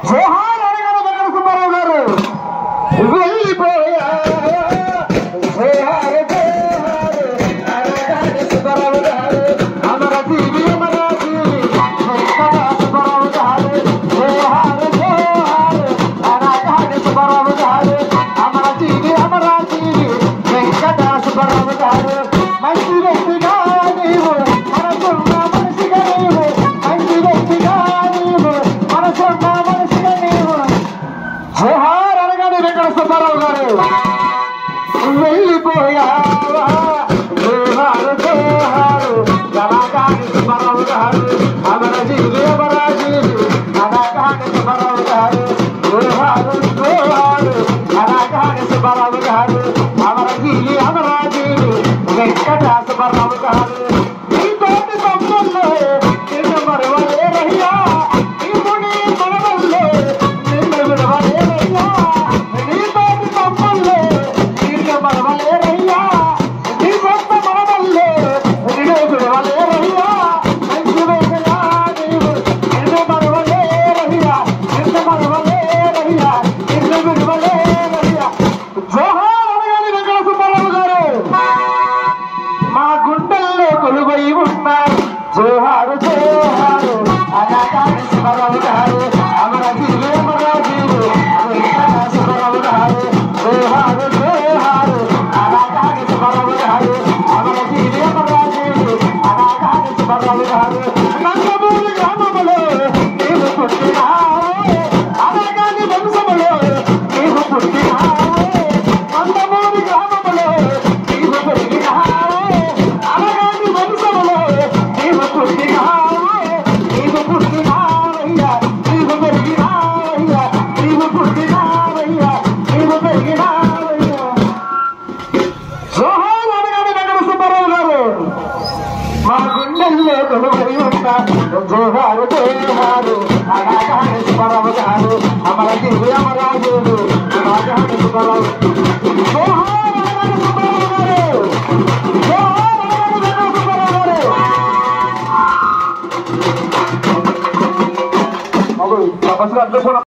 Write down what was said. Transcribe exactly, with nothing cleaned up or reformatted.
జోహార్ అడగడ వెంకట సుబ్బారావు గారు వెళ్ళిపోయా జోహార్ జోహార్ అడగడ సుబ్బారావు గారు అమర జీవి అమర జీవి వెంకట సుబ్బారావు గారు జోహార్ జోహార్ అడగడ సుబ్బారావు గారు అమర జీవి అమర జీవి వెంకట సుబ్బారావు గారు మంచి వ్యక్తిగా నీవు మనసున్న మనిషిగా నీవు మంచి వ్యక్తిగా నీవు మనసున్న మనిషిగా నీవు జోహార్ అనగానే వెంకట సుబ్బారావు గారు వెళ్ళిపోయావా జోహార్ జోహార్ కళాకారి సుబ్బారావు గారు అమర జీవి అమర జీవి కళాకారి సుబ్బారావు గారు జోహార్ జోహార్ కళాకారి సుబ్బారావు గారు అమర జీవి అమర జీవి వెంకట సుబ్బారావు గారు నీతోటి తమ్ముల్లో నిన్ను మరవలే రయ్యా నీవుని మనవల్లో నిన్ను విడవలే రయ్యా నీతోటి తమ్ముల్లో నిన్ను మరవలే రయ్యా నీ సొంత మనవల్లో నిన్ను విడవలే రయ్యా మంచి వేగలా నీవు నిన్ను మరవలే రయ్యా నిన్ను మరవలే రయ్యా నిన్ను విడవలే రయ్యా జోహార్ అనగానే వెంకట సుబ్బారావు గారు మా గుండెల్లో కొలువై ఉన్నారు జోహారు జోహారు అనాకారి సుబ్బారావు గారు అమర జీవి అమర జీవి వెంకట సుబ్బారావు గారు జోహారు జోహారు అనాకారి సుబ్బారావు గారు అమర జీవి అమర జీవి అనాకారి సుబ్బారావు గారు నందమూరి గ్రామములో నీవు పుట్టినావే అనాకాని వంశములో నీవు పుట్టినావే నందమూరి గ్రామములో నీవు పెరిగినావే అనగాని వంశములో నీవు పుట్టినావే నీవు పుట్టినావయ్యా నీవు పెరిగినావయ్యా నీవు పుట్టినావయ్యా నీవు పెరిగినావయ్యా జోహార్ అనగానే వెంకట సుబ్బారావు గారు మా గుండెల్లో కొలువై ఉంటారు జోహారు జోహారు అనగానే సుబ్బారావు గారు అమర జీవి అమర జీవి అనగానే సుబ్బారావు జోహార్ అనగానే సుబ్బారావు గారు జోహార్ అనగానే వెంకట సుబ్బారావు గారు తపస్సు అర్థం